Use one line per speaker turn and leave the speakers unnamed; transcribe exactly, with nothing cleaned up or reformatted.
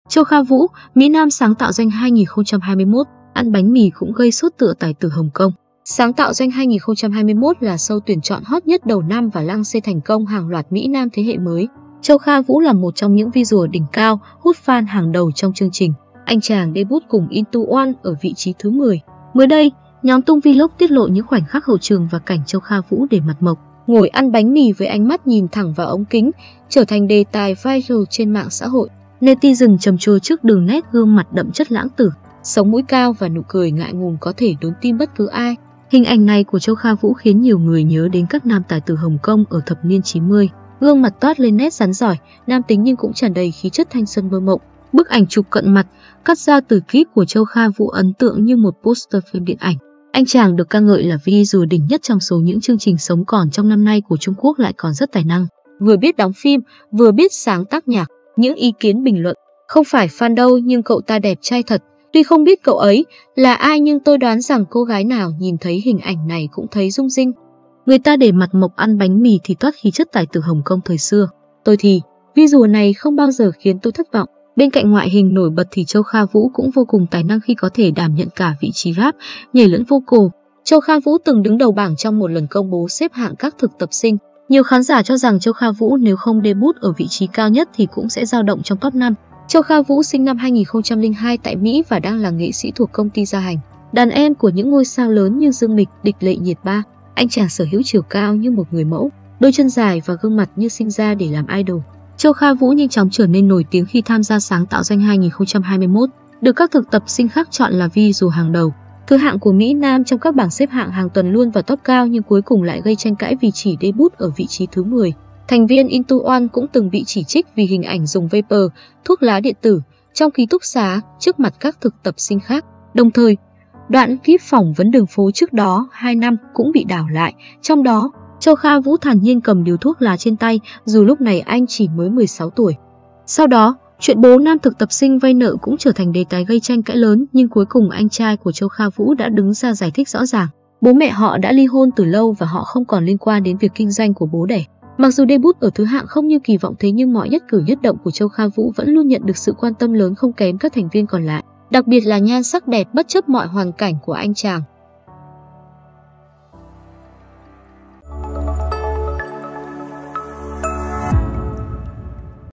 Châu Kha Vũ, Mỹ Nam sáng tạo doanh hai nghìn không trăm hai mươi mốt, ăn bánh mì cũng gây sốt tựa tài tử Hồng Kông. Sáng tạo doanh hai nghìn không trăm hai mươi mốt là show tuyển chọn hot nhất đầu năm và lăng xê thành công hàng loạt Mỹ Nam thế hệ mới. Châu Kha Vũ là một trong những visual đỉnh cao, hút fan hàng đầu trong chương trình. Anh chàng debut cùng Into One ở vị trí thứ mười. Mới đây, nhóm tung vlog tiết lộ những khoảnh khắc hậu trường và cảnh Châu Kha Vũ để mặt mộc, ngồi ăn bánh mì với ánh mắt nhìn thẳng vào ống kính, trở thành đề tài viral trên mạng xã hội. Netizen trầm trồ trước đường nét gương mặt đậm chất lãng tử, sống mũi cao và nụ cười ngại ngùng có thể đốn tim bất cứ ai. Hình ảnh này của Châu Kha Vũ khiến nhiều người nhớ đến các nam tài tử Hồng Kông ở thập niên chín mươi. Gương mặt toát lên nét rắn giỏi, nam tính nhưng cũng tràn đầy khí chất thanh xuân mơ mộng. Bức ảnh chụp cận mặt, cắt ra từ clip của Châu Kha Vũ ấn tượng như một poster phim điện ảnh. Anh chàng được ca ngợi là visual đỉnh nhất trong số những chương trình sống còn trong năm nay của Trung Quốc, lại còn rất tài năng. Vừa biết đóng phim, vừa biết sáng tác nhạc. Những ý kiến bình luận: không phải fan đâu nhưng cậu ta đẹp trai thật. Tuy không biết cậu ấy là ai nhưng tôi đoán rằng cô gái nào nhìn thấy hình ảnh này cũng thấy rung rinh. Người ta để mặt mộc ăn bánh mì thì toát khí chất tài tử Hồng Kông thời xưa. Tôi thì, visual này không bao giờ khiến tôi thất vọng. Bên cạnh ngoại hình nổi bật thì Châu Kha Vũ cũng vô cùng tài năng khi có thể đảm nhận cả vị trí rap, nhảy lẫn vocal. Châu Kha Vũ từng đứng đầu bảng trong một lần công bố xếp hạng các thực tập sinh. Nhiều khán giả cho rằng Châu Kha Vũ nếu không debut ở vị trí cao nhất thì cũng sẽ dao động trong top năm. Châu Kha Vũ sinh năm hai nghìn không trăm lẻ hai tại Mỹ và đang là nghệ sĩ thuộc công ty Gia Hành, đàn em của những ngôi sao lớn như Dương Mịch, Địch Lệ Nhiệt Ba. Anh chàng sở hữu chiều cao như một người mẫu, đôi chân dài và gương mặt như sinh ra để làm idol. Châu Kha Vũ nhanh chóng trở nên nổi tiếng khi tham gia sáng tạo doanh hai nghìn không trăm hai mươi mốt, được các thực tập sinh khác chọn là visual hàng đầu. Thứ hạng của Mỹ Nam trong các bảng xếp hạng hàng tuần luôn vào top cao nhưng cuối cùng lại gây tranh cãi vì chỉ debut ở vị trí thứ mười. Thành viên Into One cũng từng bị chỉ trích vì hình ảnh dùng vapor, thuốc lá điện tử, trong ký túc xá trước mặt các thực tập sinh khác. Đồng thời, đoạn clip phỏng vấn đường phố trước đó hai năm cũng bị đảo lại. Trong đó, Châu Kha Vũ thản nhiên cầm điếu thuốc lá trên tay dù lúc này anh chỉ mới mười sáu tuổi. Sau đó, chuyện bố nam thực tập sinh vay nợ cũng trở thành đề tài gây tranh cãi lớn, nhưng cuối cùng anh trai của Châu Kha Vũ đã đứng ra giải thích rõ ràng. Bố mẹ họ đã ly hôn từ lâu và họ không còn liên quan đến việc kinh doanh của bố đẻ. Mặc dù debut ở thứ hạng không như kỳ vọng thế nhưng mọi nhất cử nhất động của Châu Kha Vũ vẫn luôn nhận được sự quan tâm lớn không kém các thành viên còn lại. Đặc biệt là nhan sắc đẹp bất chấp mọi hoàn cảnh của anh chàng.